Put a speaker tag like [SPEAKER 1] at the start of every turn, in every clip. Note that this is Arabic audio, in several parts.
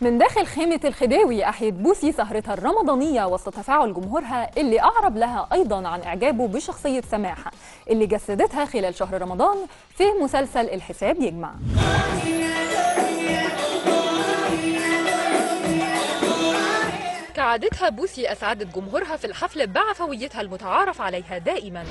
[SPEAKER 1] من داخل خيمة الخديوي أحيت بوسي سهرتها الرمضانية وسط تفاعل جمهورها اللي أعرب لها أيضا عن إعجابه بشخصية سماحة اللي جسدتها خلال شهر رمضان في مسلسل الحساب يجمع. كعادتها بوسي أسعدت جمهورها في الحفل بعفويتها المتعارف عليها دائما.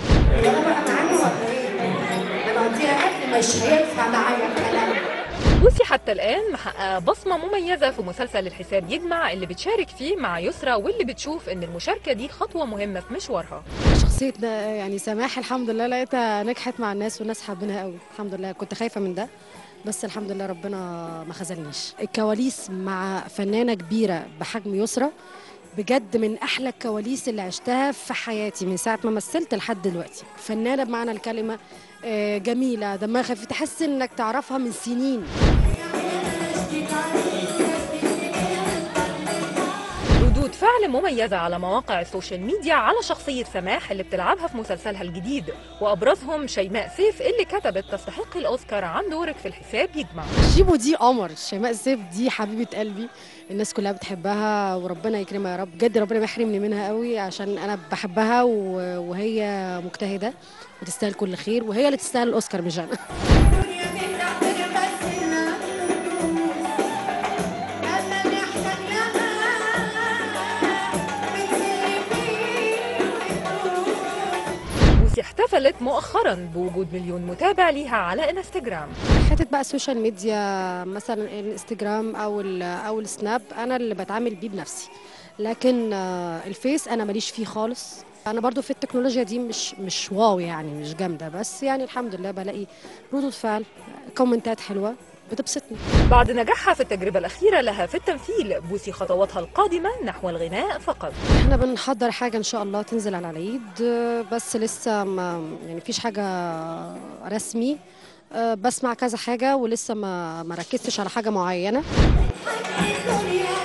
[SPEAKER 1] بوسي حتى الآن محققة بصمة مميزة في مسلسل الحساب يجمع اللي بتشارك فيه مع يسرا، واللي بتشوف إن المشاركة دي خطوة مهمة في مشوارها.
[SPEAKER 2] شخصية يعني سماح الحمد لله لقيتها نجحت مع الناس والناس حابينها قوي الحمد لله. كنت خايفة من ده بس الحمد لله ربنا ما خذلنيش. الكواليس مع فنانة كبيرة بحجم يسرا بجد من احلى الكواليس اللي عشتها في حياتي من ساعه ما مثلت لحد دلوقتي. فنانه بمعنى الكلمه، جميله، دمها خفيف، تحس انك تعرفها من سنين.
[SPEAKER 1] ردود فعل مميزة على مواقع السوشيال ميديا على شخصية سماح اللي بتلعبها في مسلسلها الجديد، وأبرزهم شيماء سيف اللي كتبت تستحق الأوسكار عن دورك في الحساب يجمع.
[SPEAKER 2] شيبو دي قمر، شيماء سيف دي حبيبة قلبي، الناس كلها بتحبها وربنا يكرمها يا رب. بجد ربنا ما يحرمني منها قوي عشان أنا بحبها وهي مجتهدة وتستاهل كل خير، وهي اللي تستاهل الأوسكار مش أنا.
[SPEAKER 1] احتفلت مؤخرا بوجود مليون متابع ليها على انستجرام.
[SPEAKER 2] حته بقى السوشيال ميديا مثلا الانستجرام او السناب انا اللي بتعامل بيه بنفسي، لكن الفيس انا ماليش فيه خالص. انا برضو في التكنولوجيا دي مش واو يعني مش جامده، بس يعني الحمد لله بلاقي ردود فعل، كومنتات حلوه بتبسطني.
[SPEAKER 1] بعد نجاحها في التجربة الأخيرة لها في التمثيل، بوسي خطواتها القادمة نحو الغناء فقط.
[SPEAKER 2] احنا بنحضر حاجة إن شاء الله تنزل على العيد، بس لسه ما يعني فيش حاجة رسمي. بسمع كذا حاجة ولسه ما ركزتش على حاجة معينة.